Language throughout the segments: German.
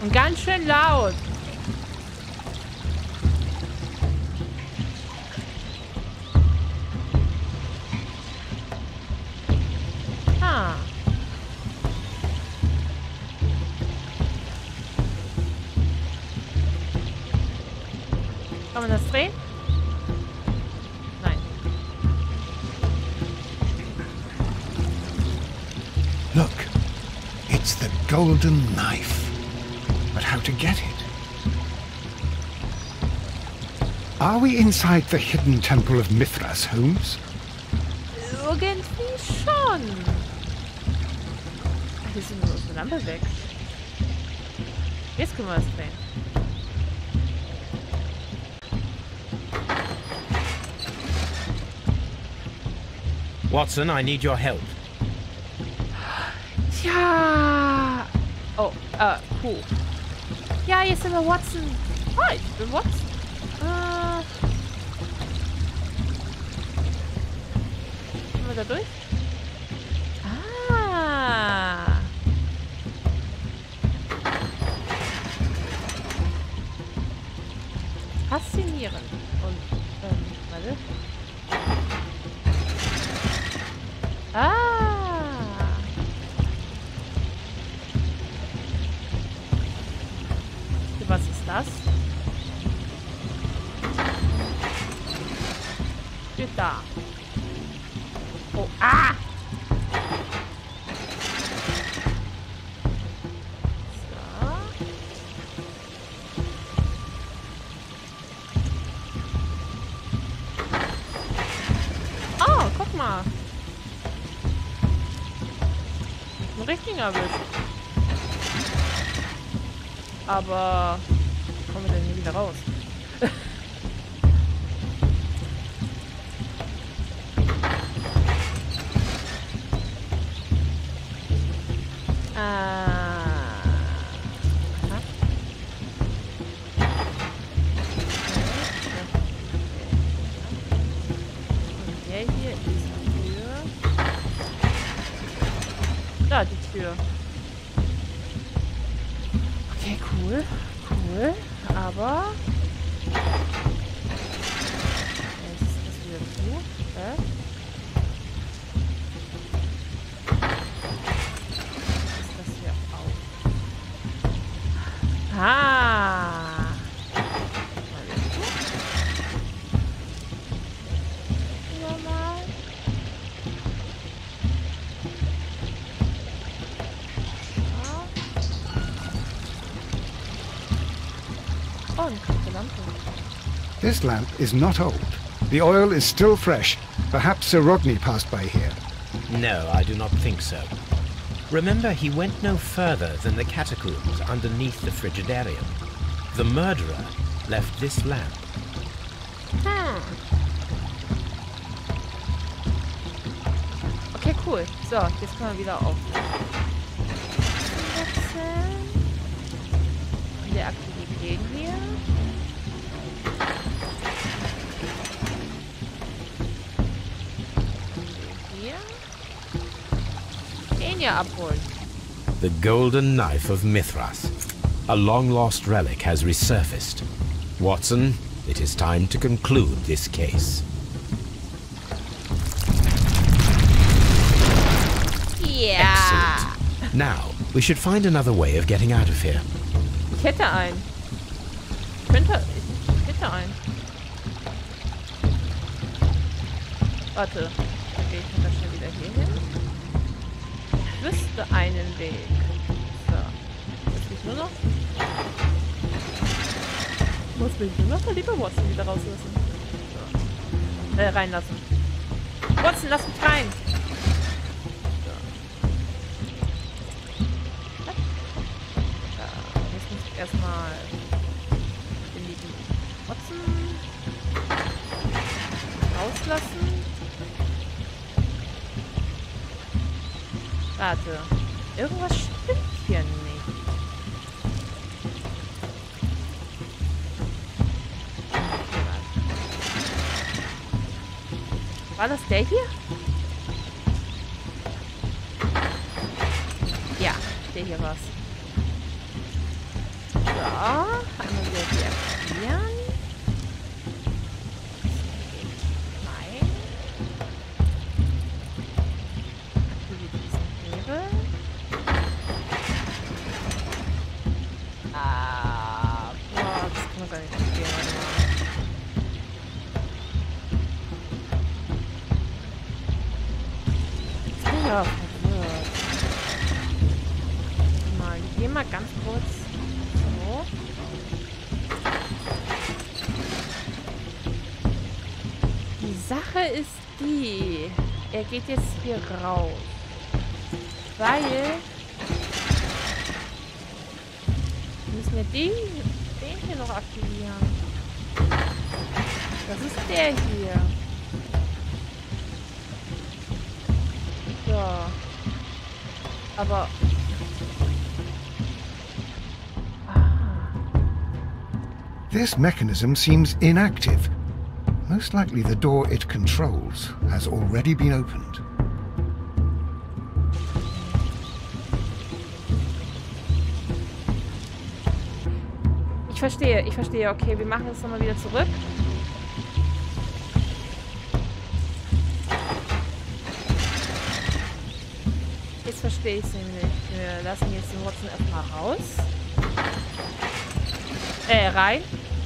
Und ganz schön laut. Ah. Kann man das drehen? Nein. Look, it's the golden knife. But how to get it? Are we inside the hidden temple of Mithras, Holmes? Irgendwie schon. Hier ist nur unsere Lampe weg. Jetzt können wir es drehen. Watson, I need your help. Tja. Oh, cool. Ja, jetzt sind wir Watson. Hi, ich bin Watson. Kommen wir da durch? Ah. Faszinierend. Und, warte. Was ist das? Steht da. Oh, ah! So. Oh, guck mal. Ein richtiger erwischt. Aber wie kommen wir denn hier wieder raus? Und der hier ist die Tür. Da, die Tür. Okay, cool. Cool. Aber... Jetzt ist das wieder zu. Ist das hier auf? Ah! Mal wieder zu. Normal. Oh, eine kaputte Lampe. This lamp is not old. The oil is still fresh. Perhaps Sir Rodney passed by here. No, I do not think so. Remember, he went no further than the catacombs underneath the Frigidarium. The murderer left this lamp. Okay, cool. So, jetzt können wir wieder auf. In der Aktivität hier. Den hier abholen. The golden knife of Mithras. A long-lost relic has resurfaced. Watson, it is time to conclude this case. Ja. Excellent. Now, we should find another way of getting out of here. Ich hätte einen. Ich hätte einen. Warte. Okay, ich kann das schnell wieder hier hin. Ich wüsste einen Weg. So. Jetzt will ich nur noch. Muss mich nur noch der liebe Watson wieder rauslassen. So. Reinlassen. Watson, lass mich rein! Erstmal den lieben Watson rauslassen. Warte. Irgendwas stimmt hier nicht. Okay, warte. War das der hier? Ja, der hier war's. Einmal wieder deaktivieren. Nein. Aktiviere diesen Hebel. Boah, das kann man gar nicht spielen. Jetzt bin ich aber verwirrt. Mal, ich gehe mal ganz kurz so. Die Sache ist die, er geht jetzt hier raus, weil wir müssen ja den hier noch aktivieren. Das ist der hier. So. Aber... This mechanism seems inactive. Most likely the door it controls has already been opened. Ich verstehe. Okay, wir machen das nochmal wieder zurück. Jetzt verstehe ich es nämlich. Wir lassen jetzt den Watson erstmal raus. Rein.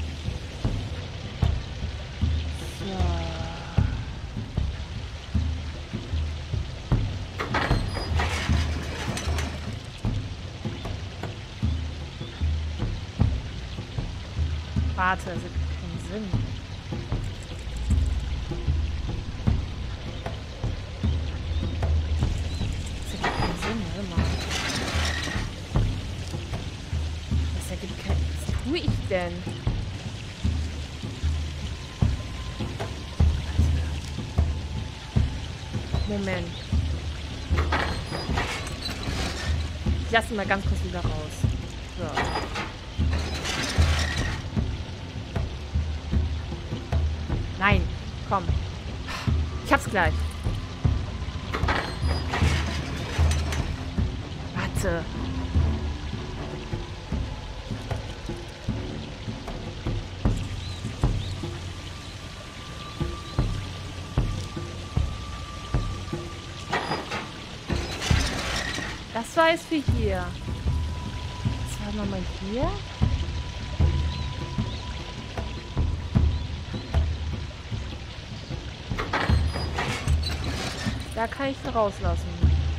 So. Warte, das ergibt keinen Sinn. Das ergibt keinen Sinn, warte mal. Das ergibt keinen... Was tue ich denn? Moment. Ich lasse ihn mal ganz kurz wieder raus. So. Nein, komm. Ich hab's gleich. Warte. Das war es für hier. Das war nochmal hier. Da kann ich ihn rauslassen.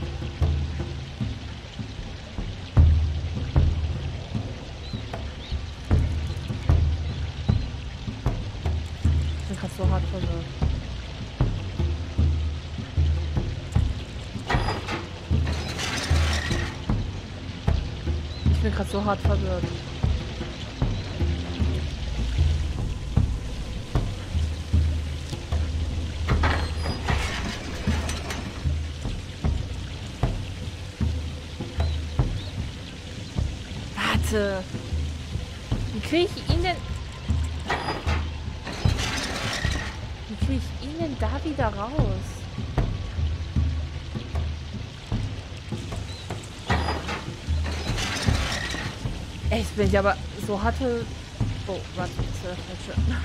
Ich bin gerade so hart verwirrt. Ich bin gerade so hart verwirrt. Warte. Wie kriege ich ihn denn... Wie kriege ich ihn denn da wieder raus? Echt, bin ich aber so hatte... Oh, warte, das war der falsche.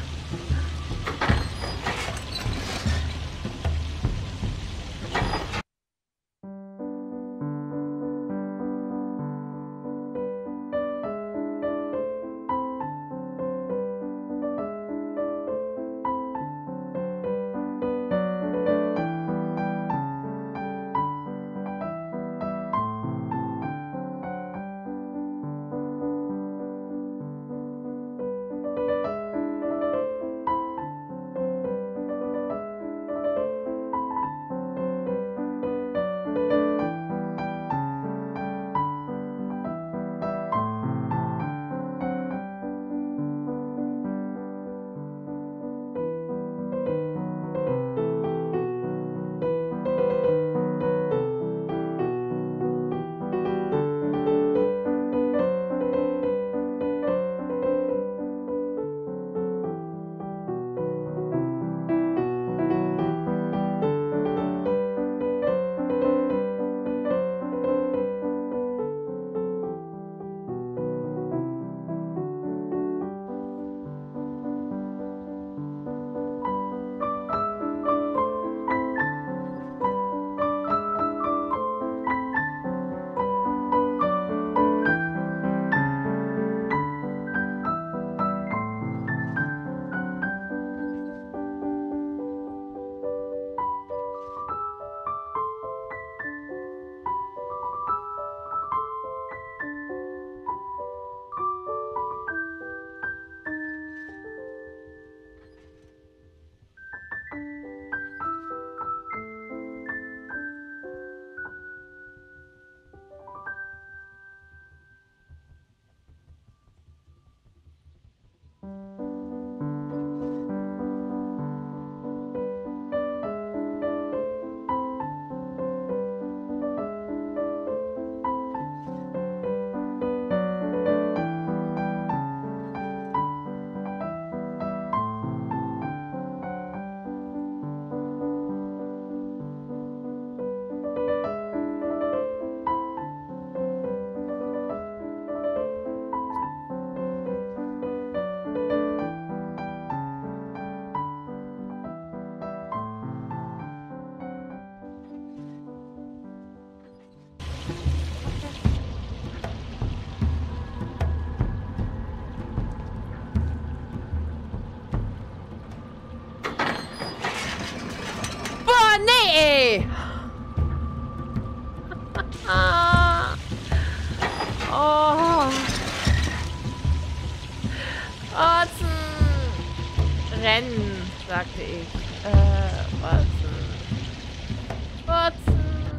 rennen, sagte ich. Watson. Watson.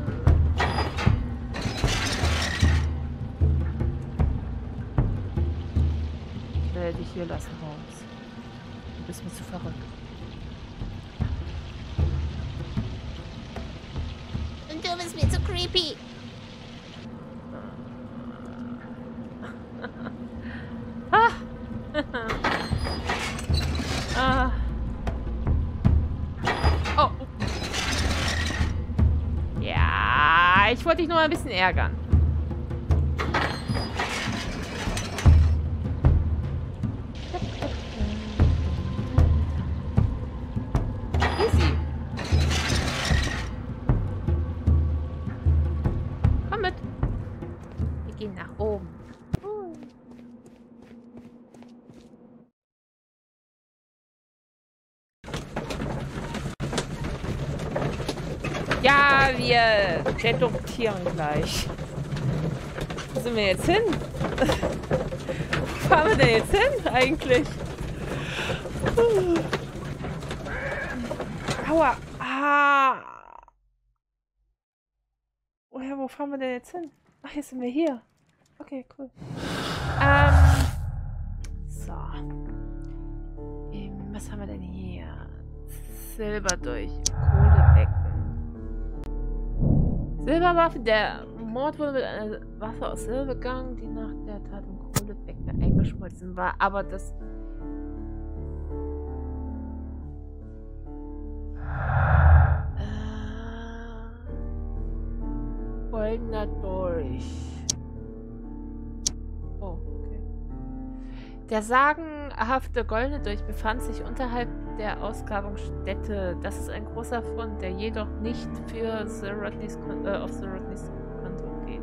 Ich werde dich hier lassen, Holmes. Du bist mir zu verrückt. Und du bist mir zu creepy. Ah. Oh. Ja, ich wollte dich nur ein bisschen ärgern. Easy. Komm mit. Wir gehen nach oben. Ja, wir deduktieren gleich. Wo sind wir jetzt hin? Wo fahren wir denn jetzt hin eigentlich? Aua. Ah. Woher, wo fahren wir denn jetzt hin? Ach, jetzt sind wir hier. Okay, cool. So. Was haben wir denn hier? Silber durch Kohlebecken. Silberwaffe. Der Mord wurde mit einer Waffe aus Silber begangen, die nach der Tat im Kohlebecken eingeschmolzen war. Aber das... goldener Dolch. Oh, okay. Der sagenhafte goldene Dolch befand sich unterhalb der Ausgrabungsstätte. Das ist ein großer Fund, der jedoch nicht für Sir Rodneys auf Sir Rodneys Konto geht.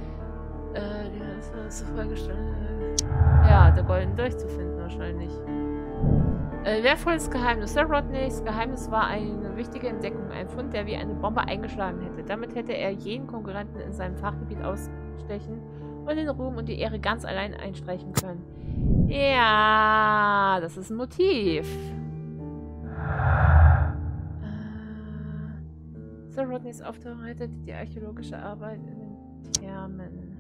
Das ist vorgestellt. Ja, der goldene Dolch zu finden wahrscheinlich. Wertvolles Geheimnis. Sir Rodneys Geheimnis war eine wichtige Entdeckung. Ein Fund, der wie eine Bombe eingeschlagen hätte. Damit hätte er jeden Konkurrenten in seinem Fachgebiet ausstechen und den Ruhm und die Ehre ganz allein einstreichen können. Ja, das ist ein Motiv. Sir Rodneys Auftauchen rettete die archäologische Arbeit in den Thermen.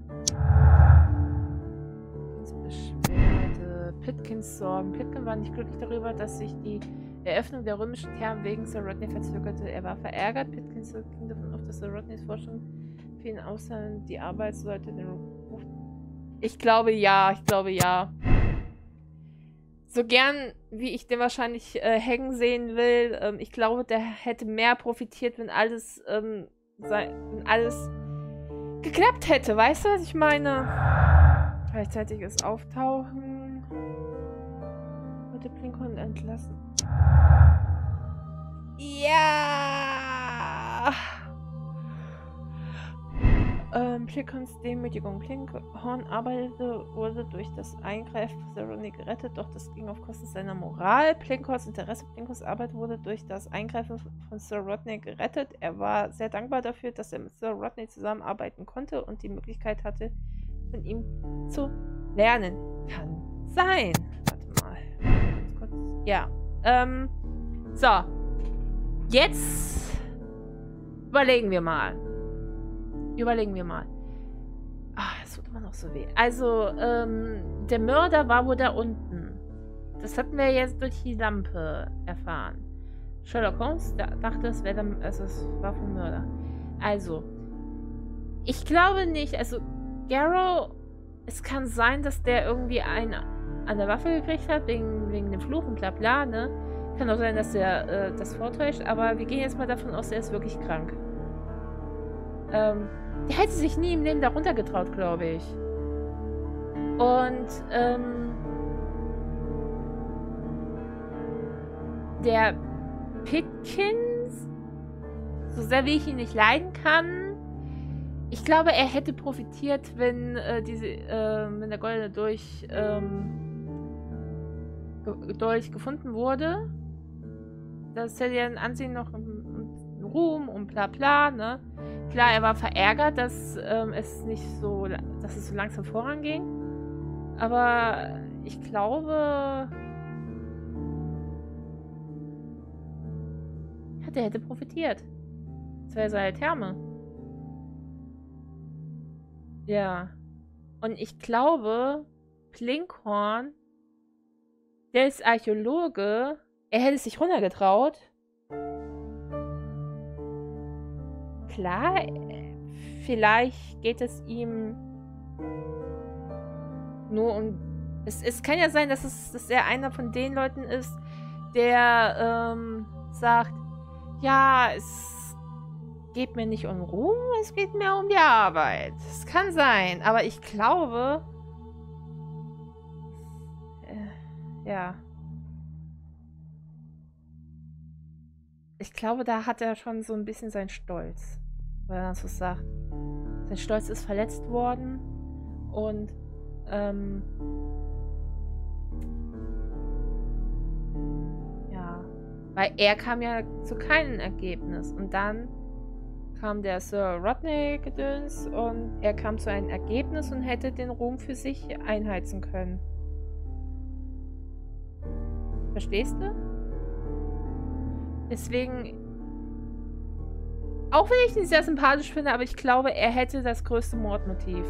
Beschwerde. Pitkins Sorgen. Pitkin war nicht glücklich darüber, dass sich die Eröffnung der römischen Thermen wegen Sir Rodney verzögerte. Er war verärgert. Pitkins ging davon aus, dass Sir Rodneys Forschung für ihn außer die Arbeit sollte den Ruf. Ich glaube ja, So gern, wie ich den wahrscheinlich hängen sehen will, ich glaube, der hätte mehr profitiert, wenn alles geklappt hätte. Weißt du, was ich meine? Gleichzeitiges Auftauchen. Wurde Plinkon entlassen. Ja! Plinkons Demütigung. Plinkhorn wurde durch das Eingreifen von Sir Rodney gerettet, doch das ging auf Kosten seiner Moral. Plinkhorns Interesse, Plinkhorns Arbeit wurde durch das Eingreifen von Sir Rodney gerettet. Er war sehr dankbar dafür, dass er mit Sir Rodney zusammenarbeiten konnte und die Möglichkeit hatte, von ihm zu lernen. Kann sein. Warte mal. Ganz kurz. Ja. So. Jetzt überlegen wir mal. Ah, das tut immer noch so weh. Also, der Mörder war wohl da unten. Das hatten wir jetzt durch die Lampe erfahren. Sherlock Holmes dachte, es war vom Mörder. Also, ich glaube nicht. Also, Garrow, es kann sein, dass der irgendwie einen an der Waffe gekriegt hat, wegen dem Fluch und bla bla, ne? Kann auch sein, dass er das vortäuscht, aber wir gehen jetzt mal davon aus, er ist wirklich krank. Der hätte sich nie im Leben darunter getraut, glaube ich. Und, der Pitkins, so sehr wie ich ihn nicht leiden kann, ich glaube, er hätte profitiert, wenn wenn der goldene Dolch gefunden wurde. Das hätte ja ein Ansehen noch einen Ruhm und bla bla, ne? Klar, er war verärgert, dass es so langsam voranging. Aber ich glaube, Und der hätte profitiert. Das wäre seine Therme. Ja. Und ich glaube, Blinkhorn, der ist Archäologe. Er hätte sich runtergetraut. Klar, vielleicht geht es ihm nur um... Es kann ja sein, dass er einer von den Leuten ist, der sagt, ja, es geht mir nicht um Ruhm, es geht mir um die Arbeit. Es kann sein, aber ich glaube... ja. Ich glaube, da hat er schon so ein bisschen seinen Stolz. Weil er so sagt. Sein Stolz ist verletzt worden. Und, ja. Weil er kam ja zu keinem Ergebnis. Und dann kam der Sir Rodney-Gedöns und er kam zu einem Ergebnis und hätte den Ruhm für sich einheizen können. Verstehst du? Deswegen, auch wenn ich ihn sehr sympathisch finde, aber ich glaube, er hätte das größte Mordmotiv.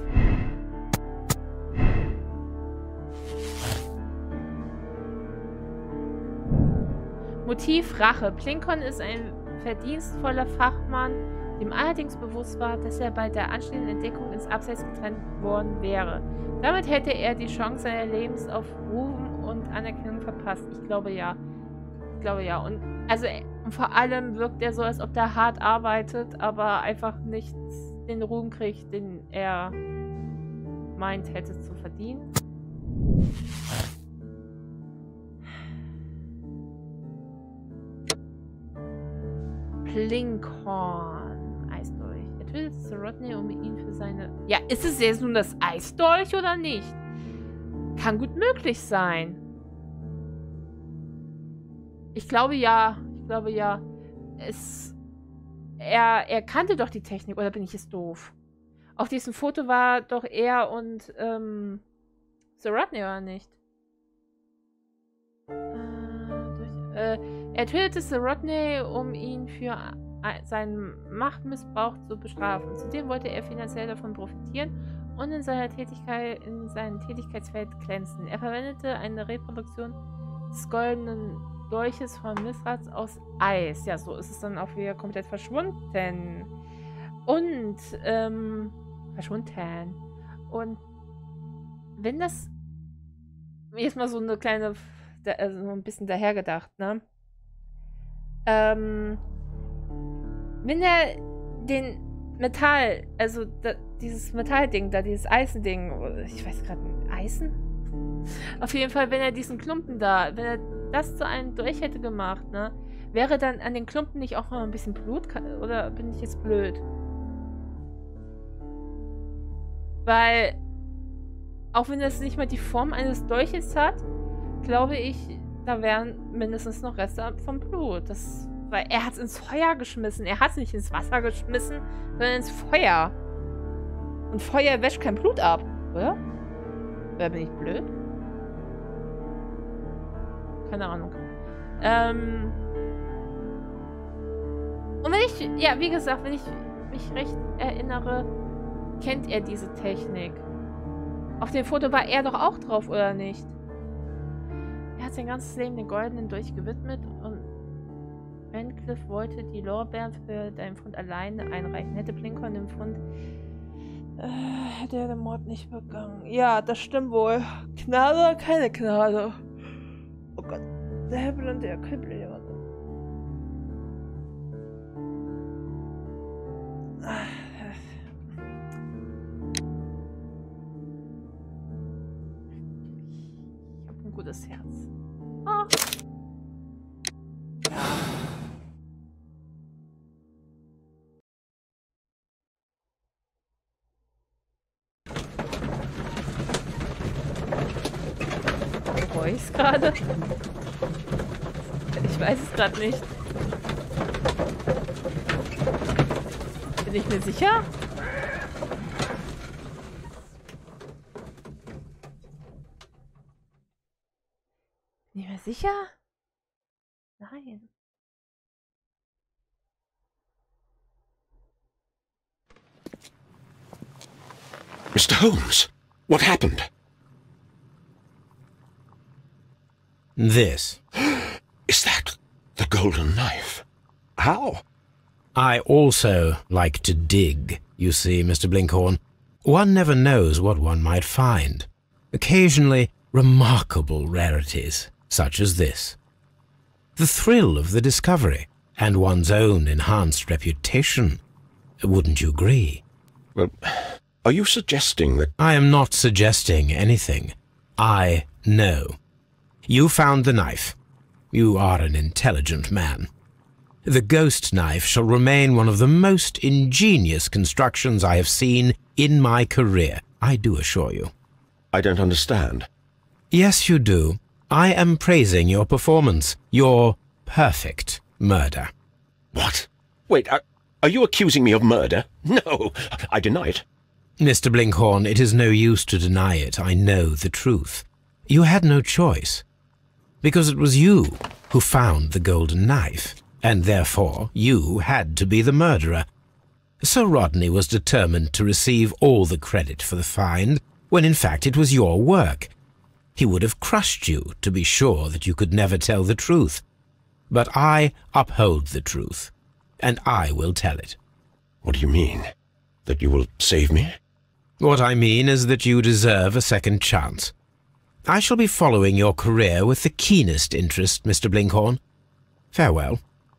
Motiv Rache. Blinkhorn ist ein verdienstvoller Fachmann, dem allerdings bewusst war, dass er bei der anstehenden Entdeckung ins Abseits getrennt worden wäre. Damit hätte er die Chance seines Lebens auf Ruhm und Anerkennung verpasst. Ich glaube ja. Ich glaube ja. Und also vor allem wirkt er so, als ob der hart arbeitet, aber einfach nicht den Ruhm kriegt, den er meint, hätte zu verdienen. Blinkhorn. Eisdolch. Er tötet Sir Rodney, um ihn für seine... Ja, ist es jetzt nun das Eisdolch oder nicht? Kann gut möglich sein. Ich glaube ja. Ich glaube ja. Er kannte doch die Technik, oder bin ich jetzt doof? Auf diesem Foto war doch er und Sir Rodney, oder nicht? Er tötete Sir Rodney, um ihn für seinen Machtmissbrauch zu bestrafen. Zudem wollte er finanziell davon profitieren und in seinem Tätigkeitsfeld glänzen. Er verwendete eine Reproduktion des goldenen Dolches von Mithras aus Eis. Ja, so ist es dann auch wieder komplett verschwunden. Und, verschwunden. Und wenn das jetzt mal so eine kleine, also so ein bisschen dahergedacht, ne? Wenn er den Metall, also dieses Metallding da, dieses Eisending, ich weiß gerade, Eisen? Auf jeden Fall, wenn er diesen Klumpen da, wenn er das zu einem Dolch hätte gemacht, ne, wäre dann an den Klumpen nicht auch noch ein bisschen Blut? Oder bin ich jetzt blöd? Weil, auch wenn es nicht mal die Form eines Dolches hat, glaube ich, da wären mindestens noch Reste vom Blut. Weil er hat es ins Feuer geschmissen. Er hat es nicht ins Wasser geschmissen, sondern ins Feuer. Und Feuer wäscht kein Blut ab, oder? Oder bin ich blöd? Keine Ahnung. Und wenn ich, ja, wie gesagt, wenn ich mich recht erinnere, kennt er diese Technik. Auf dem Foto war er doch auch drauf, oder nicht? Er hat sein ganzes Leben den goldenen Dolch gewidmet und Radcliffe wollte die Lorbeeren für deinen Fund alleine einreichen. Hätte Blinkhorn den Fund... hätte er den Mord nicht begangen. Ja, das stimmt wohl. Gnade oder keine Gnade? Oh Gott. Der Hebel und der Kribbel. Ich habe ein gutes Herz. Ah. Bereue ich es gerade? Ich weiß es gerade nicht. Bin ich mir sicher? Bin ich mir sicher? Nein. Mr. Holmes, what happened? This. Is that the golden knife? How? I also like to dig, you see, Mr. Blinkhorn. One never knows what one might find. Occasionally, remarkable rarities, such as this. The thrill of the discovery, and one's own enhanced reputation. Wouldn't you agree? Well, are you suggesting that... I am not suggesting anything. I know. You found the knife. You are an intelligent man. The ghost knife shall remain one of the most ingenious constructions I have seen in my career, I do assure you. I don't understand. Yes, you do. I am praising your performance, your perfect murder. What? Wait, are you accusing me of murder? No, I deny it. Mr. Blinkhorn, it is no use to deny it. I know the truth. You had no choice. Because it was you who found the golden knife, and therefore you had to be the murderer. Sir Rodney was determined to receive all the credit for the find, when in fact it was your work. He would have crushed you to be sure that you could never tell the truth. But I uphold the truth, and I will tell it. What do you mean? That you will save me? What I mean is that you deserve a second chance. I shall be following your career with the keenest interest, Mr. Blinkhorn. Farewell.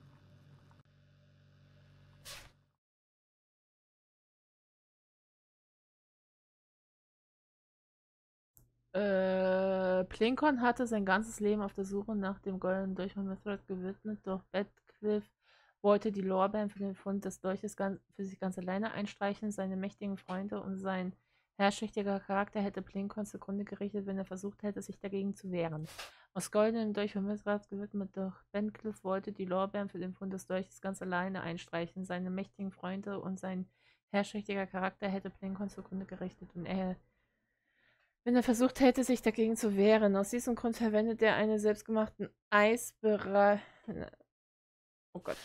Blinkhorn hatte sein ganzes Leben auf der Suche nach dem goldenen Dolch von Mithras gewidmet, doch Radcliffe wollte die Lorbeeren für den Fund des Dolches für sich ganz alleine einstreichen. Seine mächtigen Freunde und sein herrschsüchtiger Charakter hätte Blinkhorn zugrunde gerichtet, wenn er versucht hätte, sich dagegen zu wehren. Aus goldenem Dolch von Mithras gewidmet, doch Radcliffe wollte die Lorbeeren für den Fund des Dolches ganz alleine einstreichen. Seine mächtigen Freunde und sein herrschsüchtiger Charakter hätte Blinkhorn zugrunde gerichtet, wenn er versucht hätte, sich dagegen zu wehren. Aus diesem Grund verwendet er einen selbstgemachten Eisbereich. Oh Gott.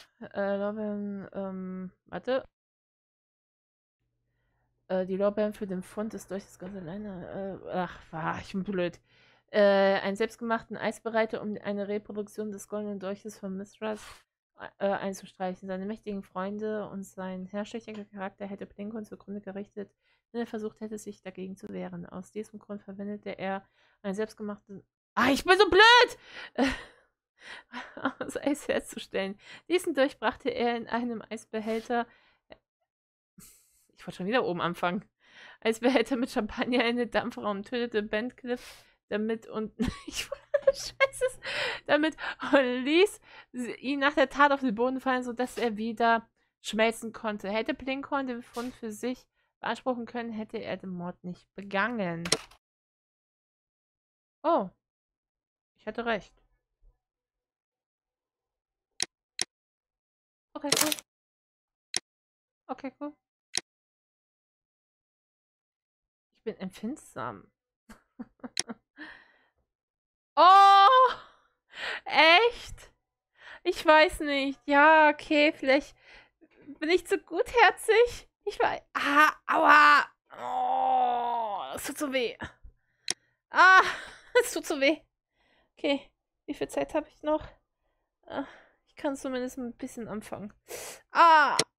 Warte. Die Lorbeeren für den Fund des Dolches ganz alleine. Ich bin blöd. Einen selbstgemachten Eisbereiter, um eine Reproduktion des goldenen Dolches von Mithras einzustreichen. Seine mächtigen Freunde und sein herrschsüchtiger Charakter hätte Blinkhorn zugrunde gerichtet, wenn er versucht hätte, sich dagegen zu wehren. Aus diesem Grund verwendete er einen selbstgemachten... ich bin so blöd! Aus Eis herzustellen. Diesen Dolch brachte er in einem Eisbehälter... Ich wollte schon wieder oben anfangen. Eisbehälter mit Champagner in den Dampfraum und tötete Radcliffe damit und... damit und ließ ihn nach der Tat auf den Boden fallen, sodass er wieder schmelzen konnte. Hätte Blinkhorn den Fund für sich beanspruchen können, hätte er den Mord nicht begangen. Oh. Ich hatte recht. Okay, cool. Okay, cool. Ich bin empfindsam. Oh! Echt? Ich weiß nicht. Ja, okay, vielleicht bin ich zu gutherzig. Ich weiß. Aua! Oh, es tut so weh. Es tut so weh. Okay, wie viel Zeit habe ich noch? Ich kann zumindest ein bisschen anfangen.